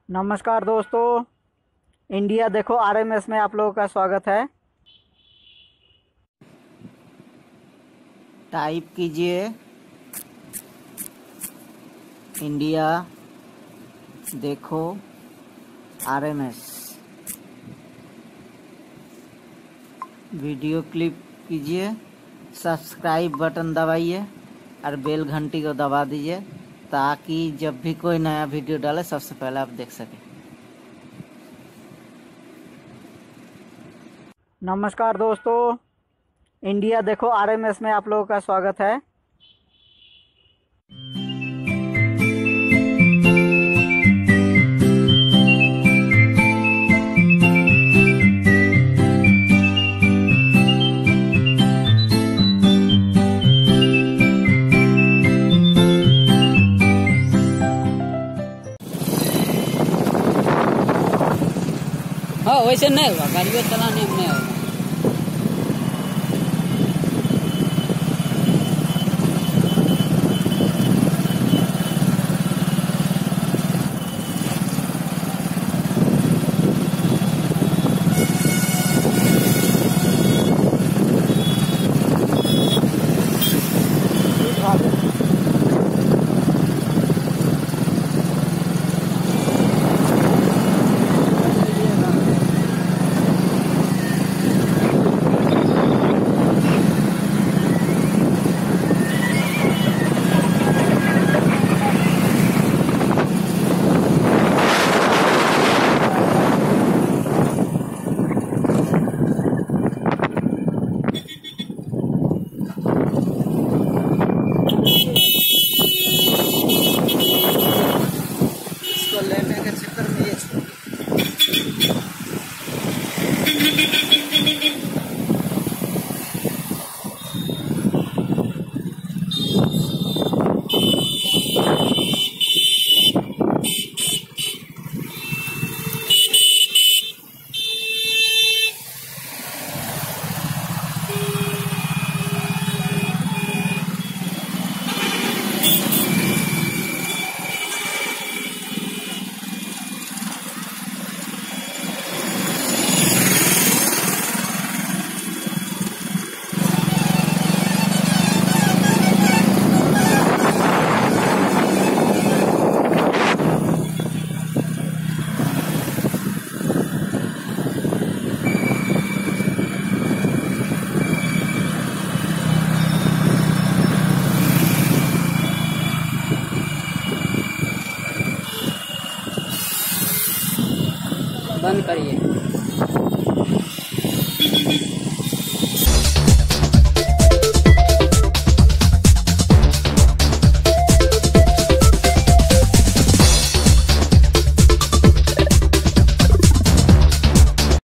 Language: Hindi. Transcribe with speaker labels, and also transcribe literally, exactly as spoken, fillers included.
Speaker 1: नमस्कार दोस्तों, इंडिया देखो आरएमएस में आप लोगों का स्वागत है। टाइप कीजिए इंडिया देखो आरएमएस। वीडियो क्लिप कीजिए, सब्सक्राइब बटन दबाइए और बेल घंटी को दबा दीजिए ताकि जब भी कोई नया वीडियो डाले सबसे पहले आप देख सकें। नमस्कार दोस्तों, इंडिया देखो आरएमएस में आप लोगों का स्वागत है।
Speaker 2: हाँ, वैसे नहीं होगा, गाड़ियों चलाने में नहीं होगा। बंद करिए।